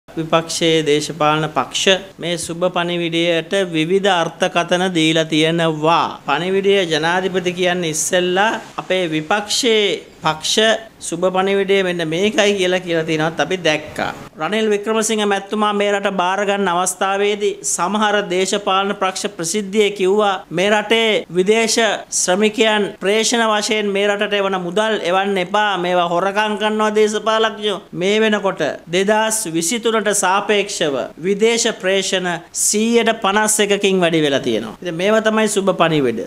විපක්ෂයේ දේශපාලන පක්ෂ මේ සුබ පණිවිඩයට විවිධ අර්ථකථන දීලා තියෙනවා. පණිවිඩය ජනාධිපති කියන්නේ ඉස්සෙල්ලා අපේ විපක්ෂයේ පක්ෂ සුබ පණිවිඩය මෙන්න මේකයි කියලා තියෙනවත් අපි දැක්කා. රනිල් වික්‍රමසිංහ මැතිතුමා මේ රට බාර ගන්න අවස්ථාවේදී සමහර දේශපාලන පක්ෂ ප්‍රසිද්ධියේ කිව්වා මේ රටේ විදේශ ශ්‍රමිකයන් ප්‍රේෂණ වශයෙන් මේ රටට එවන මුදල් එවන්න එපා, මේවා හොරකම් කරනවා දේශපාලඥයෝ. මේ වෙනකොට 2023ට සාපේක්ෂව විදේශ ප්‍රේෂණ 151කින් වැඩි වෙලා තියෙනවා. ඉතින් මේවා තමයි සුබ පණිවිඩ.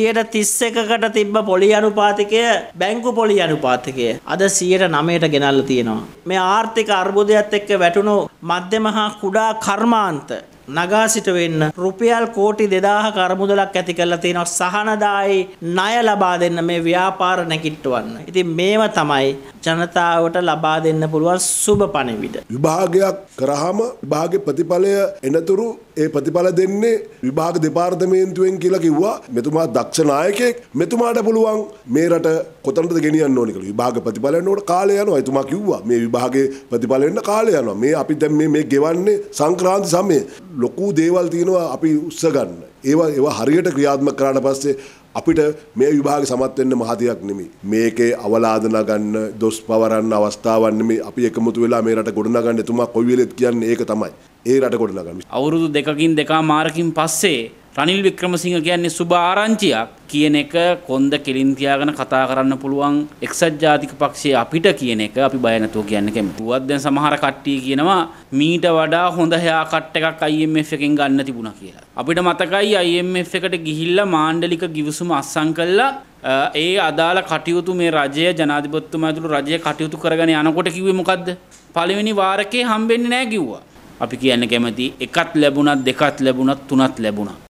131කට තිබ්බ පොලි අනුපාතිකය බැංකු පොලි අනුපාතිකය අද 109ට ගෙනල්ලා තියෙනවා. මේ ආර්ථික අර්බුදයත් එක්ක වැටුණු මධ්‍යම හා කුඩා කර්මාන්ත නගා සිට වෙන්න රුපියල් කෝටි 2000ක අරමුදලක් ඇති කරලා තියෙනවා සහනදායි ණය ලබා දෙන්න මේ ව්‍යාපාර නැකිටවන්න. ඉතින් මේව තමයි ජනතාවට ලබා දෙන්න පුළුවන් සුබ පණිවිඩ. විභාගයක් කරාම විභාගේ ප්‍රතිඵලය එනතුරු ඒ ප්‍රතිඵල දෙන්නේ විභාග දෙපාර්තමේන්තුවෙන් කියලා කිව්වා. මෙතුමා දක්ෂ නායකයෙක්. මෙතුමාට පුළුවන් මේ රට කොතනද ගෙනියන්න ඕනේ කියලා. විභාග ප්‍රතිඵල එනකොට කාලය යනවා. එතුමා කිව්වා මේ විභාගේ ප්‍රතිඵල එන්න කාලය යනවා. මේ අපි දැන් මේ ගෙවන්නේ සංක්‍රාන්ති සමයේ ලොකු දේවල් තියෙනවා අපි උස්ස ගන්න. ඒවා හරියට ක්‍රියාත්මක කරාට පස්සේ අපිට මේ විභාගේ සමත් වෙන්න මහතියක් නෙමෙයි. මේකේ අවලාද නගන්න, දොස් පවරන්න අවස්ථාවක් නෙමෙයි. අපි එකමුතු වෙලා මේ රට ගොඩනගන්න. එතුමා කොයි වෙලෙත් කියන්නේ ඒක තමයි. ඒ රට ගොඩනගන්න. අවුරුදු දෙකකින් දෙකමාරකින් පස්සේ රනිල් වික්‍රමසිංහ කියන්නේ සුබ ආරංචියක් කියන එක කොන්ද කෙලින් තියාගෙන කතා කරන්න පුළුවන් එක්සත් ජාතික පක්ෂයේ අපිට කියන එක අපි බය නැතුව කියන්න කැමතියි. ඌවත් දැන් සමහර කට්ටිය කියනවා මීට වඩා හොඳ හෙයා කට් එකක් IMF එකෙන් ගන්න තිබුණා කියලා. අපිට මතකයි IMF එකට ගිහිල්ලා මාණ්ඩලික ගිවිසුම අත්සන් කළා. ඒ අදාළ කටයුතු මේ රජය ජනාධිපතිතුමා ඇතුළු රජය කටයුතු කරගෙන යනකොට කිව්වේ මොකද්ද? පළවෙනි වාරකේ හම්බෙන්නේ නැහැ කිව්වා. අපි කියන්න කැමති එකක් ලැබුණත් දෙකක් ලැබුණත් තුනක් ලැබුණා.